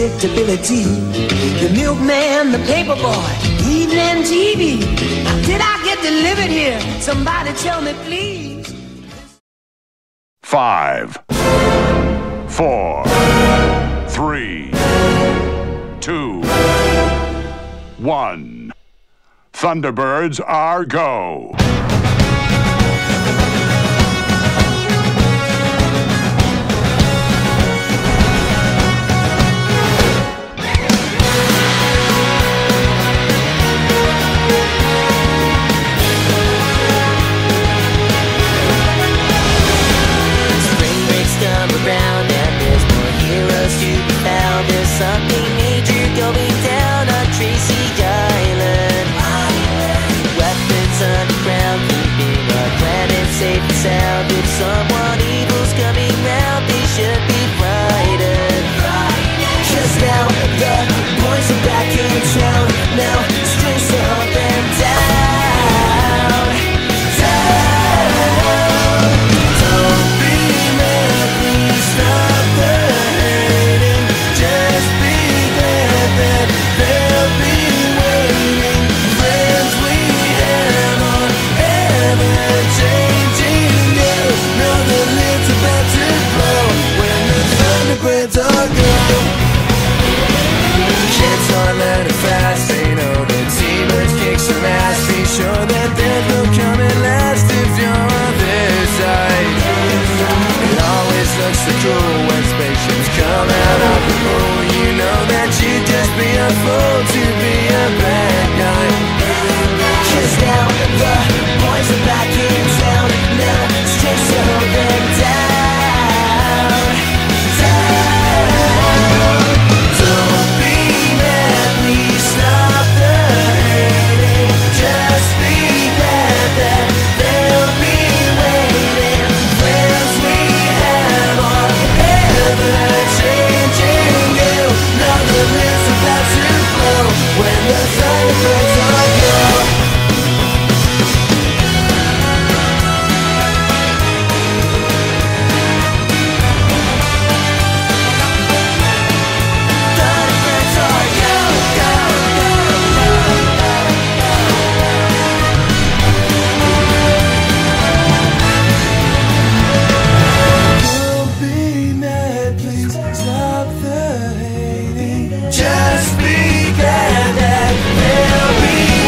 unpredictability. The milkman, the paperboy, evening TV. Now, did I get delivered here? Somebody tell me, please. 5, 4, 3, 2, 1. Thunderbirds are go. Something major going down on Tracy Island. Weapons underground, keeping our planet safe and sound. If someone evil's coming round, they should be frightened. Cause now the boys are back in town. Now strings to up and down, down. Don't be mad, please stop the hating. Just be glad that they'll be waiting. Friends we have are ever changing. You know the lid's about to blow when the Thunderbirds are gone. Kids are learning fast, they know that T-Birds kick some ass. Be sure that there's no coming last if you're on their side. It always looks so cool when spaceships come out of the moon. You know that you'd just be a fool to be a bad guy. Cause now the boys are back in town. Now strings to hold them down, down. Don't be mad, please stop the hating. Just be glad that they'll be waiting. Friends we have are ever changing. You know the lid's about to blow when the Thunderbirds are gone. Thunderbirds are go, go, go, Don't be mad, please stop the hating. Just be glad that they'll be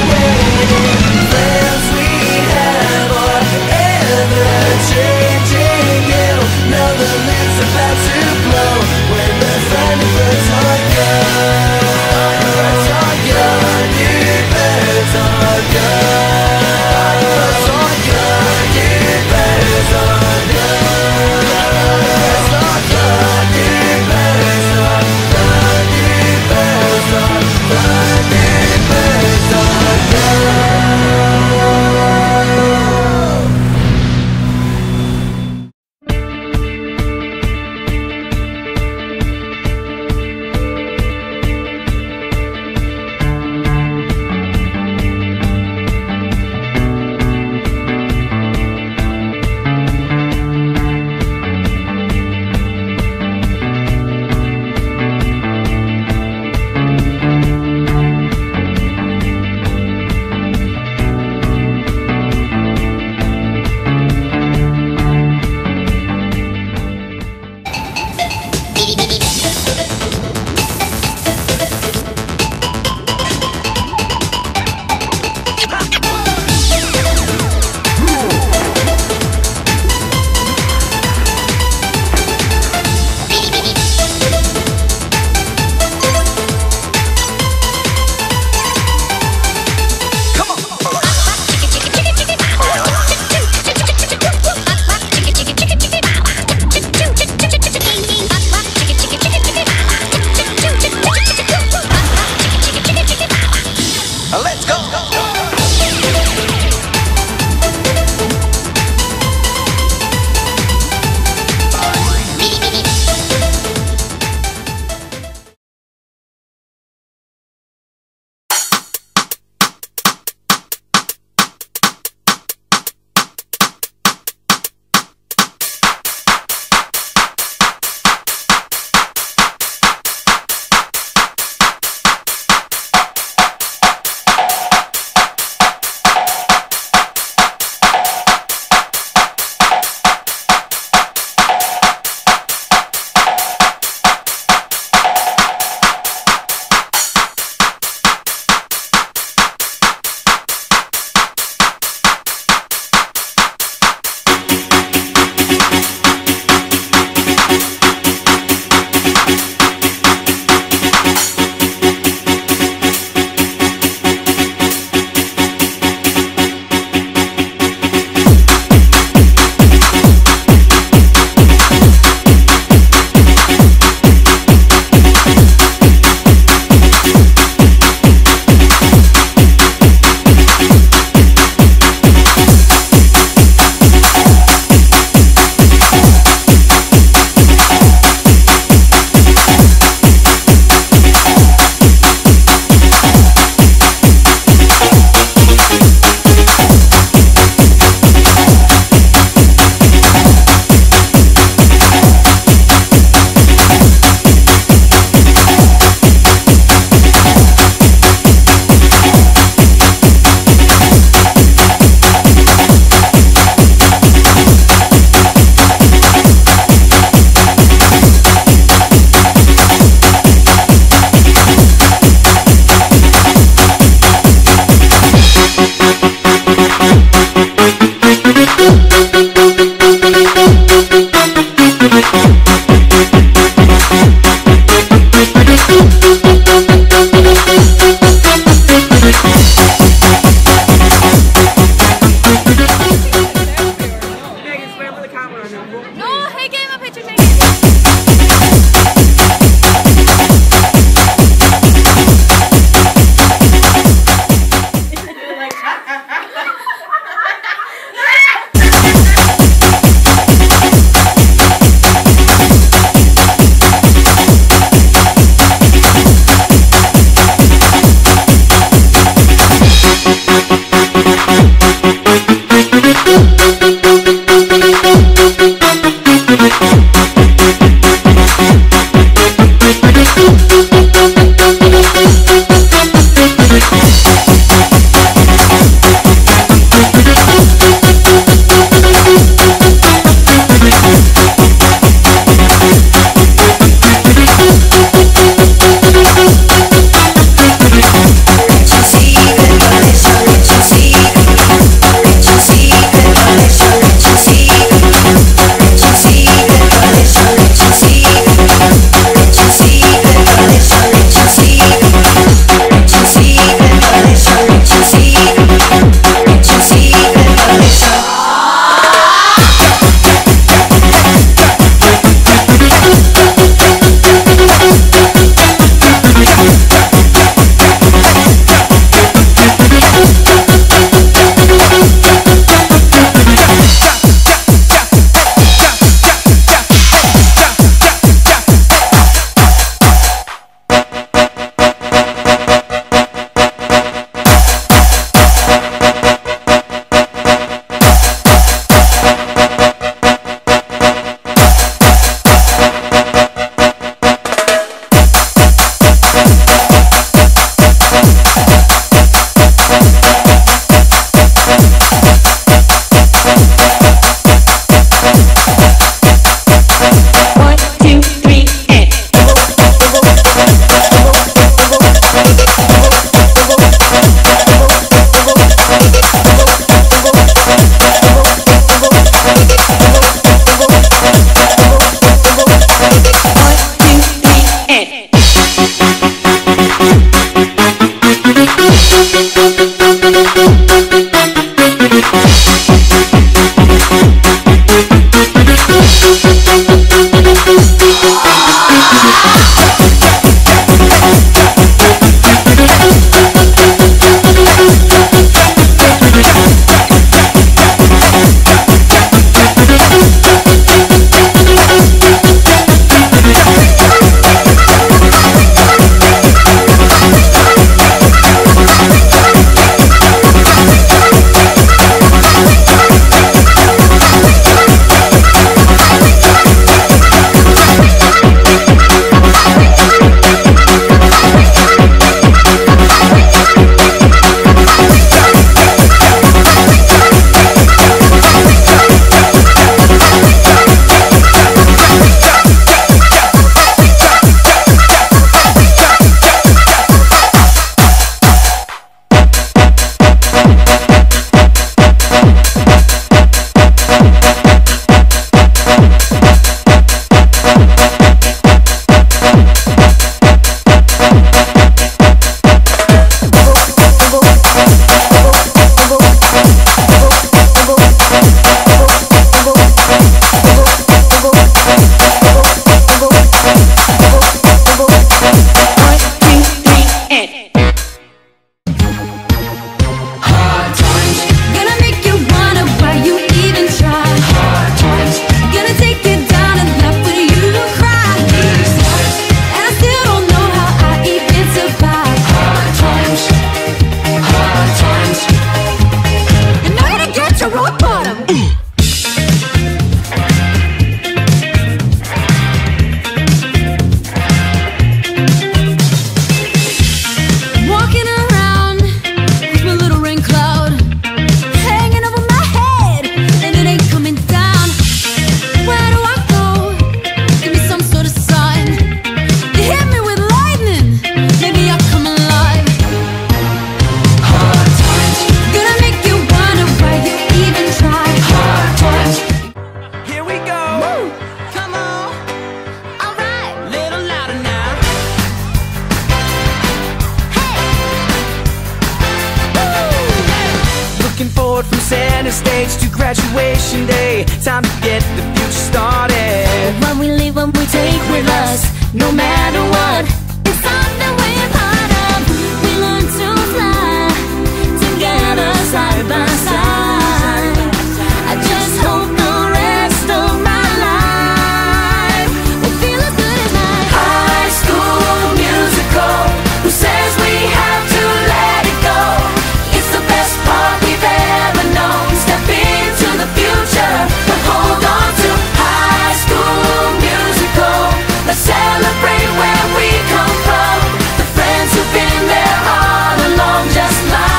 Looking forward from center stage to graduation day. Time to get the future started. When we leave, when we take with us, no matter what, it's something we're part of. We learn to fly together side by side. I just hope the rest of my life will feel as good as mine. High School Musical. Who says we have to let it go? It's the best part we've ever known. Step into the future, but hold on to High School Musical. Let's celebrate where we come from. The friends who've been there all along, just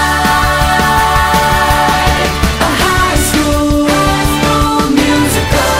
like a high school musical.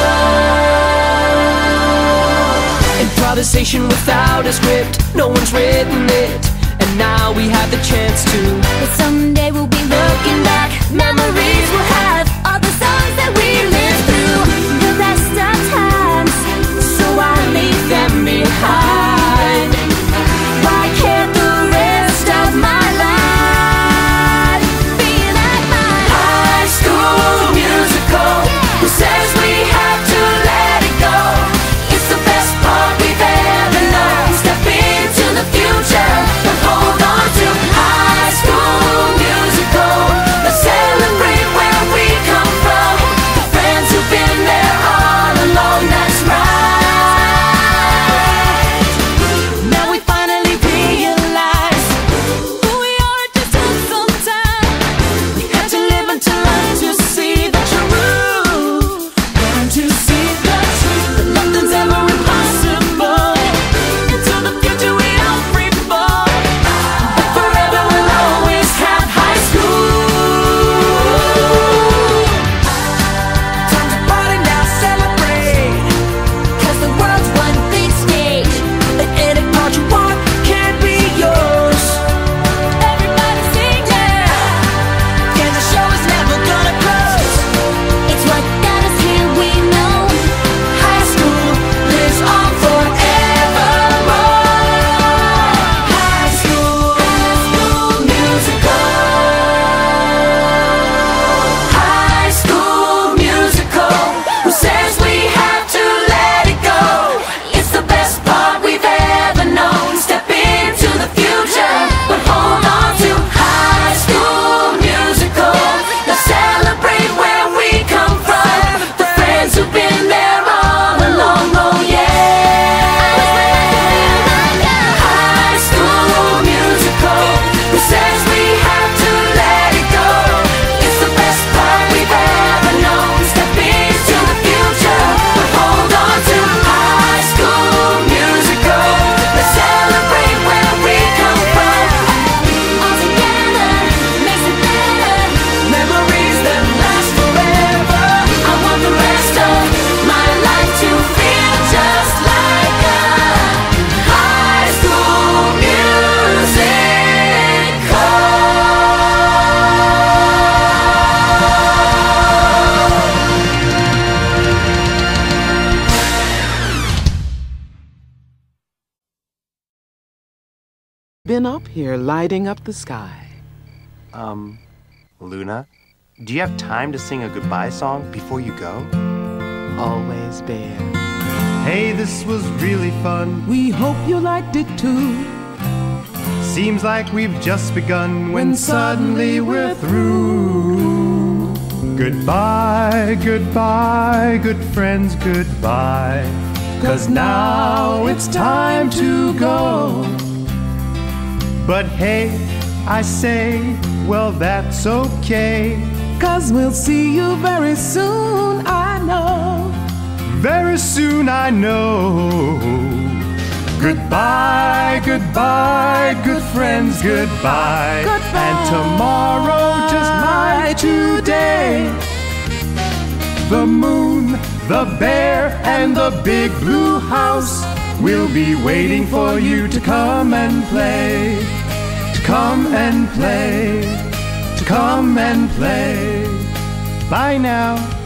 Improvisation without a script, no one's written it, and now we have the chance to. But someday we'll be looking back, memories we'll have, all the songs that we lived through, the best of times, so I leave them behind. Why can't the rest of my life be like mine? High School Musical. Who says we have to let it go? It's the best part we've ever known. Step into the future, but hold on to High School Musical. Let's celebrate where we come from. The friends who've been there all along, that's right. Now we finally realize Who we are, it just took some time. we had to live and to learn to see the truth. Learn to see the truth, that nothing's ever impossible. Into the future we all free fall, but forever we'll always have high school. Time to party now, celebrate. 'Cause the world's one big stage, And any part you want can be yours. everybody sing now. And the show is never gonna close. It's what got us here, we know. High school lives on forevermore. High School Musical. High School Musical. Who says we have to let it go? It's the best part we've ever known. Step into the future, but hold on to High School Musical. Let's celebrate where we come from. The friends who've been there all along, oh yeah. High School Musical. Who says we have to let it go? It's the best part we've ever known. Step into the future, but hold on to High School Musical. Let's celebrate where we come from. All together makes it better. Memories that last forever. I want the rest of my life to feel just like a high school musical. Been up here lighting up the sky. Luna, do you have time to sing a goodbye song before you go? Always Bear. Hey, this was really fun. We hope you liked it too. Seems like we've just begun when suddenly we're through. Goodbye, goodbye, good friends, goodbye. 'Cause now it's time to go. But hey, I say, well, that's okay. 'Cause we'll see you very soon, I know. Very soon, I know. Goodbye, goodbye, good friends, goodbye. Goodbye. And tomorrow, just like today, the moon, the bear, and the big blue house will be waiting for you to come and play. To come and play. To come and play. Bye now.